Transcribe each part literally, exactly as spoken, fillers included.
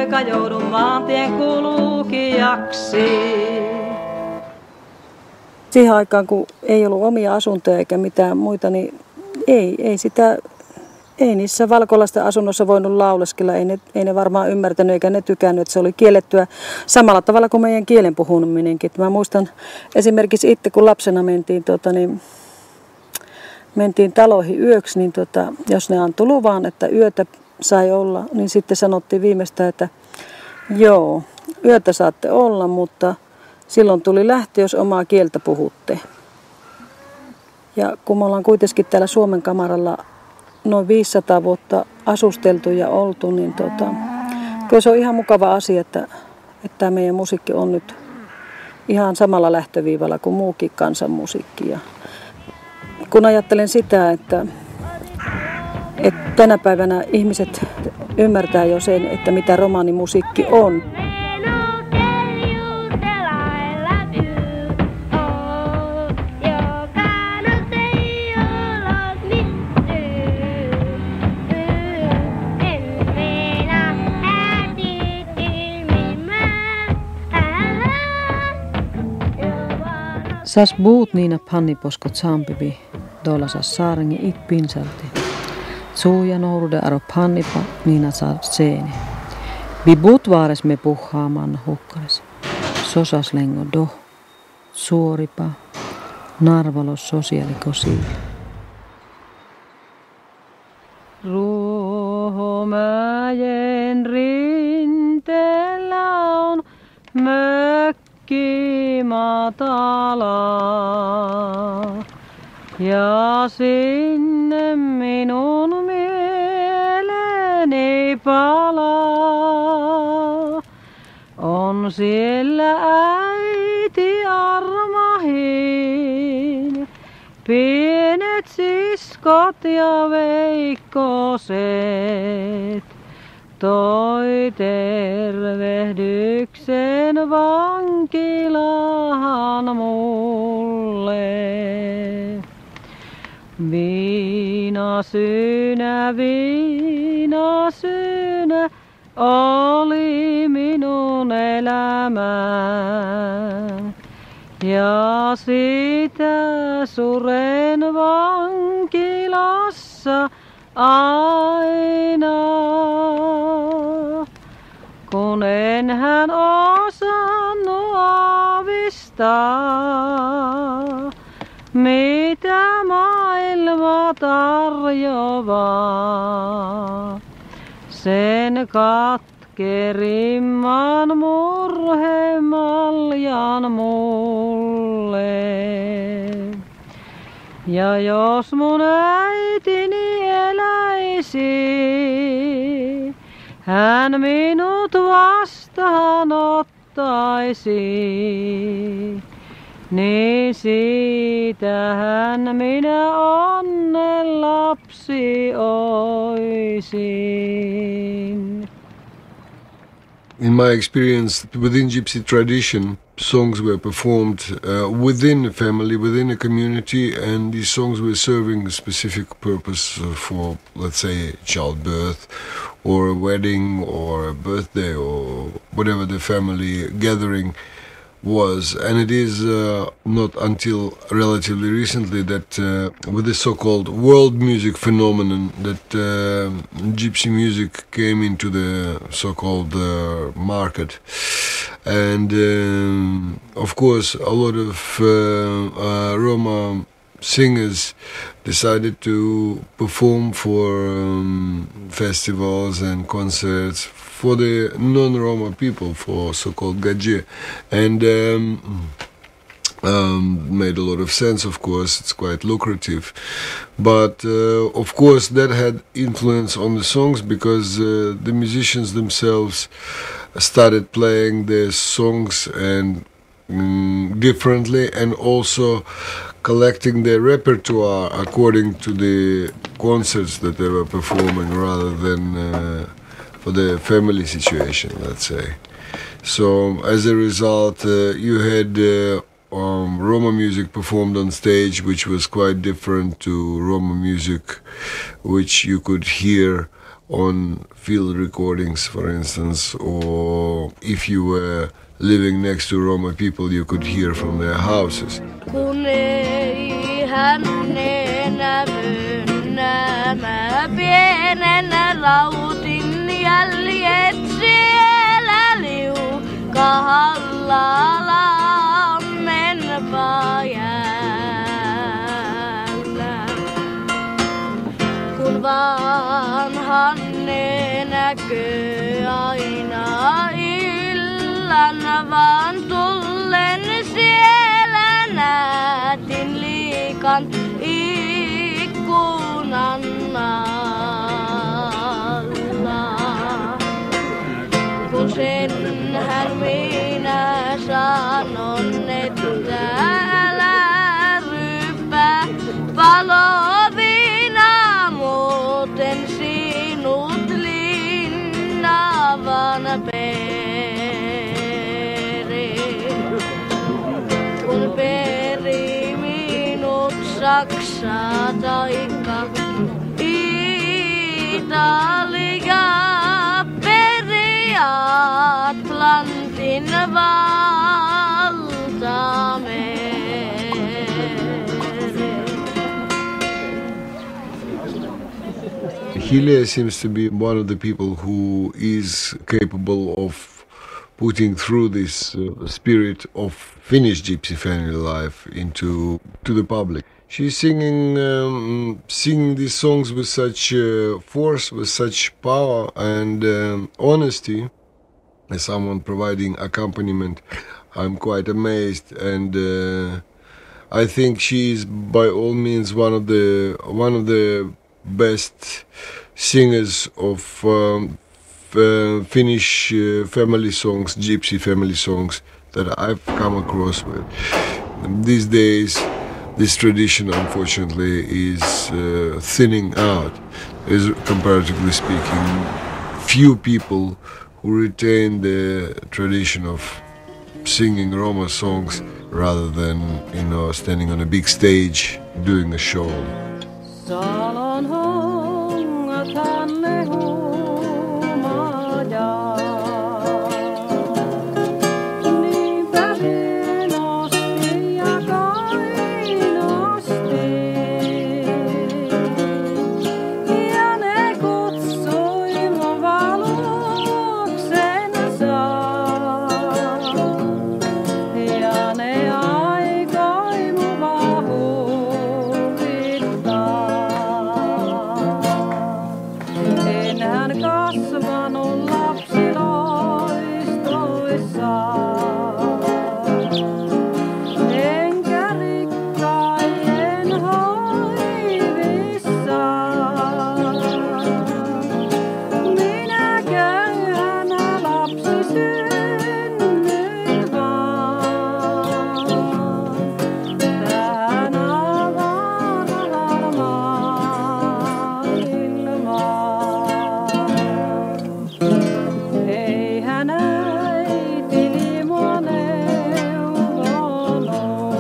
poika, joudun maantien kulkijaksi. Siihen aikaan, kun ei ollut omia asuntoja eikä mitään muita, niin ei, ei sitä... Ei niissä valkolaisten asunnossa voinut lauleskella, ei ne, ei ne varmaan ymmärtänyt eikä ne tykännyt, että se oli kiellettyä samalla tavalla kuin meidän kielen puhuminenkin. Mä muistan esimerkiksi itse, kun lapsena mentiin, tota, niin, mentiin taloihin yöksi, niin tota, jos ne antoi luvan, että yötä sai olla, niin sitten sanottiin viimeistään, että joo, yötä saatte olla, mutta silloin tuli lähtö, jos omaa kieltä puhutte. Ja kun me ollaan kuitenkin täällä Suomen kamaralla noin viisisataa vuotta asusteltu ja oltu, niin tota, kyllä se on ihan mukava asia, että, että tämä meidän musiikki on nyt ihan samalla lähtöviivalla kuin muukin kansanmusiikki. Ja kun ajattelen sitä, että, että tänä päivänä ihmiset ymmärtää jo sen, että mitä romaanimusiikki on. Sas buut niina panniposkot sampivi, dolla sas saarengi it pinsalti. Suuja nourude aro pannipa niina saa seeni. Vi buut vaares me puhaamaan hukkares. Sosas lengo do, suoripa, narvalos sosiaalikosiin. Ruohomäen rinteellä on mökki matala, ja sinne minun mieleni palaa. On siellä äiti armahin, pienet siskot ja veikkoset. Toi tervehdyksen vankilaan mulle. Viina syynä, viina syynä oli minun elämään. Ja sitä suren vankilassa aina, kun enhän osannut aavistaa, mitä maailma tarjoaa. Sen katkerimman murhemaljan mulle. Ja jos mun äitini eläisi, hän minut vastaan ottaisi, niin siitähän minä onnen lapsi oisin. In my experience, within Gypsy tradition, songs were performed uh, within a family, within a community, and these songs were serving a specific purpose for, let's say, childbirth, or a wedding, or a birthday, or whatever the family gathering was. And it is uh, not until relatively recently that uh, with the so-called world music phenomenon that uh, gypsy music came into the so-called uh, market. And um, of course a lot of uh, uh, Roma singers decided to perform for um, festivals and concerts for the non-Roma people, for so-called Gadje, and um, um, made a lot of sense, of course. It's quite lucrative, but uh, of course that had influence on the songs, because uh, the musicians themselves started playing their songs and mm, differently, and also collecting their repertoire according to the concerts that they were performing, rather than uh, for the family situation, let's say. So as a result, uh, you had uh, um, Roma music performed on stage, which was quite different to Roma music which you could hear on field recordings, for instance, or if you were living next to Roma people, you could hear from their houses. Kun eihän ne nävy nämä pienenä rautin jäljet siellä liukahalla lammen päällä. Kun vanhan ne näkyy aina illan vaan tullen siellä nätin liikan ikkunan alla. Kun senhän minä sanon, että älä ryppää palovina, muuten sinut linnavan peri. Kun peri minut Saksa taikka Italia, peri Atlantin valtameri. Hilja seems to be one of the people who is capable of putting through this uh, spirit of Finnish gypsy family life into to the public. She's singing um, singing these songs with such uh, force, with such power and um, honesty. As someone providing accompaniment, I'm quite amazed, and uh, I think she is by all means one of the one of the best singers of um, uh, Finnish uh, family songs, gypsy family songs that I've come across with. These days, this tradition, unfortunately, is uh, thinning out. There's, comparatively speaking, few people who retain the tradition of singing Roma songs rather than, you know, standing on a big stage doing a show. Salon hongat hänne huumaja. Niinpä hienosti ja kainosti. Ja ne kutsui mun valuksensa. Ja ne aikoi mun vahuvittaa. Enhän kasvanut lapsi loistoissaan, enkä rikkaiden hoivissaan. Minä köyhänä lapsi synnyin vaan tähän avaraan maailmaan. Eihän äitini mua neuvonut,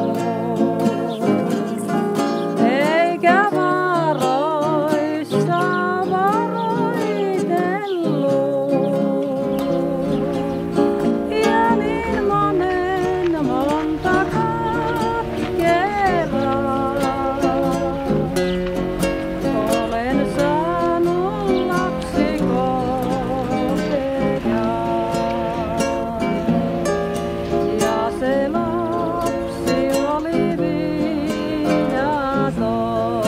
eikä varoissa varoitellut. Ja niin monen monta katkeraa olen saanut lapsikokeja. Ja se lapsi oli viaton,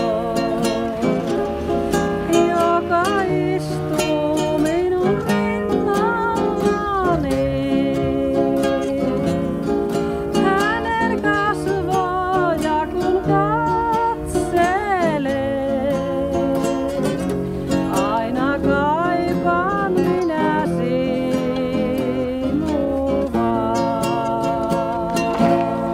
joka istuu minun rinnallani. Hänen kasvoja kun katselee, aina kaipaan minä sinua vaan.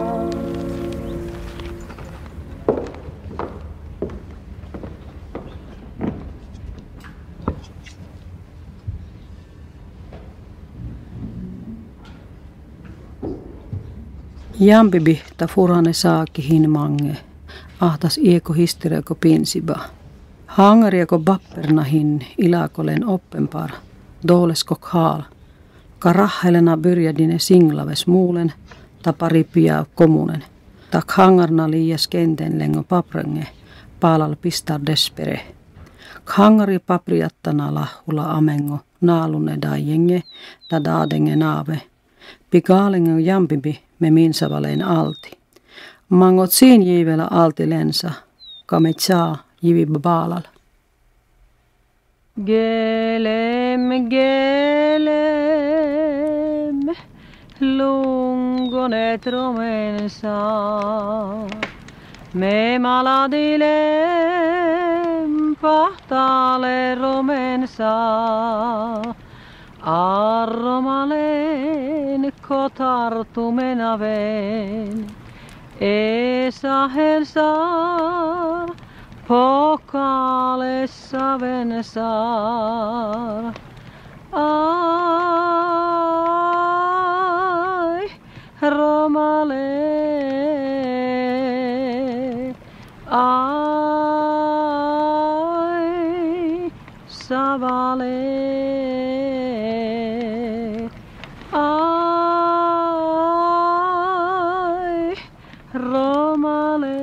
Jambibi ta furane saaki hinmange, ahtas ieko hysteriako pinsiba. Hangariako bappernahin ilakolen oppenpar, doolesko haal, karahhelena byrjadine singlaves muulen, tapari pia kommunen, tak hangarna liias kenten lengo paprenge, paalal pistar despere. Hangari papriattana lahula amengo, naalune daijenge, da daadenge naave, pikaalenge jampimpi me minsavaleen alti. Mangot siin jiivellä alti lensa, kame tsaa jivi baalal. Gelem, gelem, lungonet romensa, me maladilem, pahtale romensa, arromalen kotartumenaven, esahen saar, Pokaalessa vensaar. Ai, Romale. Ai, Savale. Ai, Romale.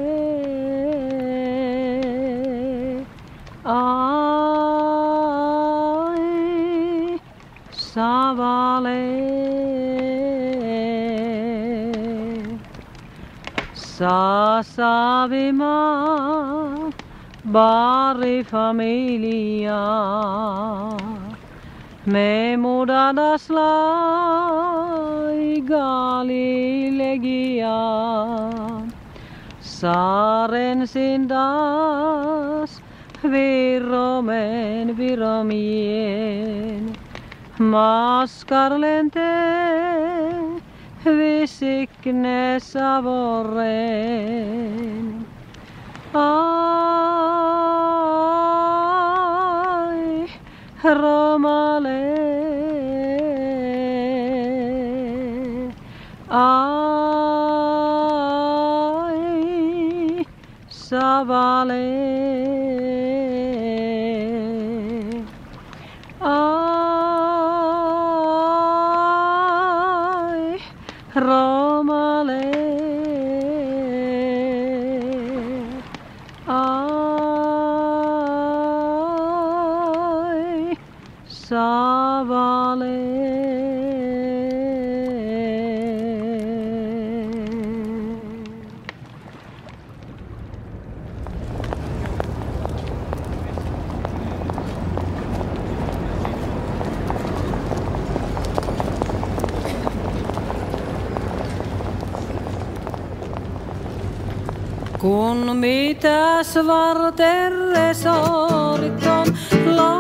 Ai, Savale. Sa savima bari familia, me mudadas lai Galilegia, saaren sindas Viromen, viromien, maskarlente, visikne savoren. Ai, Romale. Ai, Savale. Ai, Romale. Ai, Savale. Kun mitäs varten resorit on